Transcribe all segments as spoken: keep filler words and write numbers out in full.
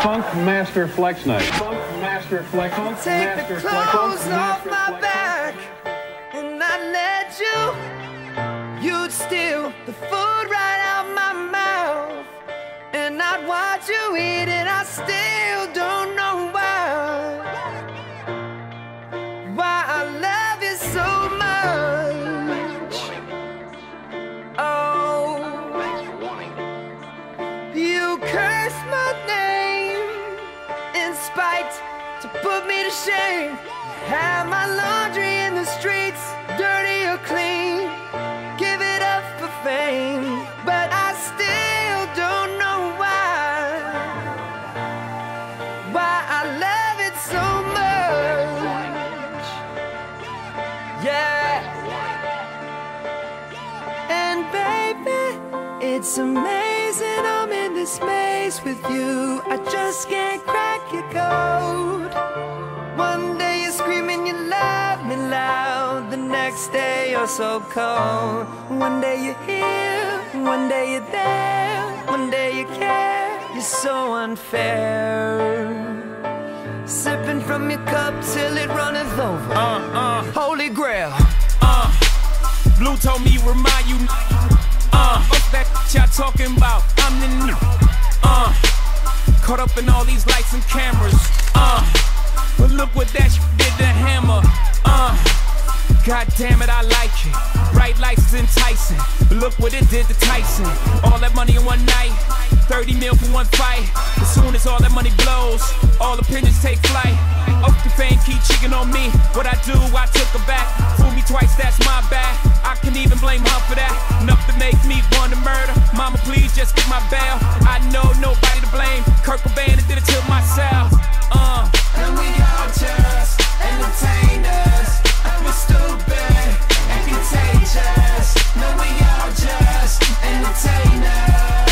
Funk Master Flex Night. Funk Master Flex. Funk Take Master the Flex. clothes off my back, and I let you. You'd steal the food right out my mouth, and I'd watch you eat it. I still don't know why. Why I love you so much. Oh, you curse my name in spite to put me to shame. Have my laundry in the streets, dirty or clean. Give it up for fame, but I still don't know why. Why I love it so much. Yeah. And baby, it's amazing I'm in this maze with you. I just can't crack your code. One day you're screaming you love me loud, the next day you're so cold. One day you're here, one day you're there, one day you care. You're so unfair. Sipping from your cup till it runneth over. Uh, uh, Holy Grail. Uh, Bleu told me remind you. Uh, what's that y'all talking about? I'm the new. Uh, caught up in all these lights and cameras. Uh, but look what that shit did to Hammer. Uh, God damn it, I like it. Bright lights is enticing. But look what it did to Tyson. All that money in one night, thirty mil for one fight. As soon as all that money blows, all opinions take flight. Off the fame, keep cheating on me. What I do, I took her back. Fool me twice, that's my bad. I can even blame her for that. Enough to make me want to murder. Mama, please just get my bail. I know nobody to blame. Kurt Cobain did it to myself. Uh. And we all just entertainers, and we're stupid and contagious. No, we all just entertainers.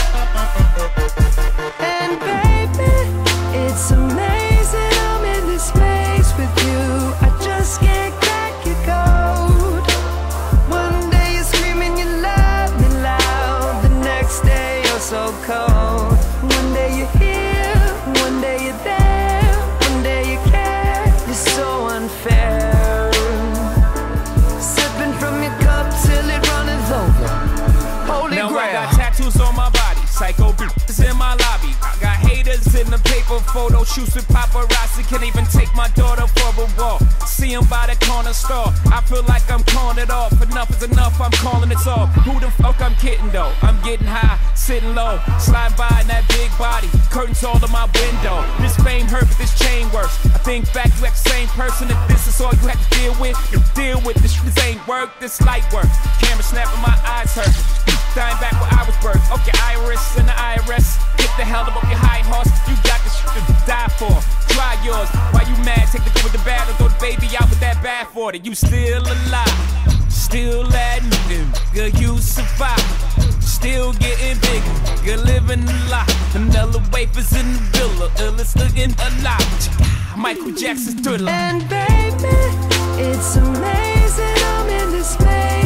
And baby, it's amazing I'm in this maze with you. I just can't crack your code. One day you're screaming you love me loud, the next day you're so cold. One day you're here, one day you're there, one day you care. You're so unfair. Sipping from your cup till it runneth over. Holy Now Grail. I got tattoos on my body, psycho is in my lobby. I got haters in the paper, photo shoots with paparazzi. Can't even take my daughter for a walk. See him by the corner store. I feel like I'm calling it off. Enough is enough, I'm calling it off. Who the fuck I'm kidding though? I'm getting high, sitting low, sliding by in that big body. Curtains all in my window. This fame hurt, but this chain works. I think back, you act the same person. If this is all you have to deal with, you deal with this. This ain't work, this light work. Camera snapping, my eyes hurt. Dying back where I was birthed. Okay, Iris and the I R S. Get the hell up off your high horse. You got this shit to die for. Try yours. Why you mad? Take the good with the bad and throw the baby out with that bad for it. You still alive. Still admitting, good you survive. Still getting bigger, good living a lot. Vanilla wafers in the villa, illest looking alive. Michael Jackson's Thriller. And baby, it's amazing I'm in this maze